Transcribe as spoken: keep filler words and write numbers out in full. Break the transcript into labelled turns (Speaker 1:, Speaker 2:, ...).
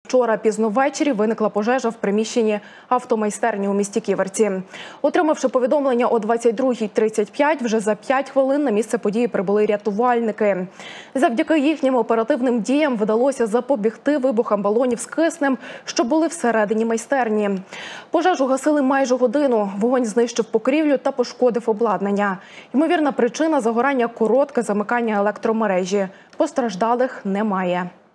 Speaker 1: Вчора пізно ввечері виникла пожежа в приміщенні автомайстерні у місті Ківерці. Отримавши повідомлення о двадцять другій тридцять п'ять, вже за п'ять хвилин на місце події прибули рятувальники. Завдяки їхнім оперативним діям вдалося запобігти вибухам балонів з киснем, що були всередині майстерні. Пожежу гасили майже годину. Вогонь знищив покрівлю та пошкодив обладнання. Ймовірна причина загорання – коротке замикання електромережі. Постраждалих немає.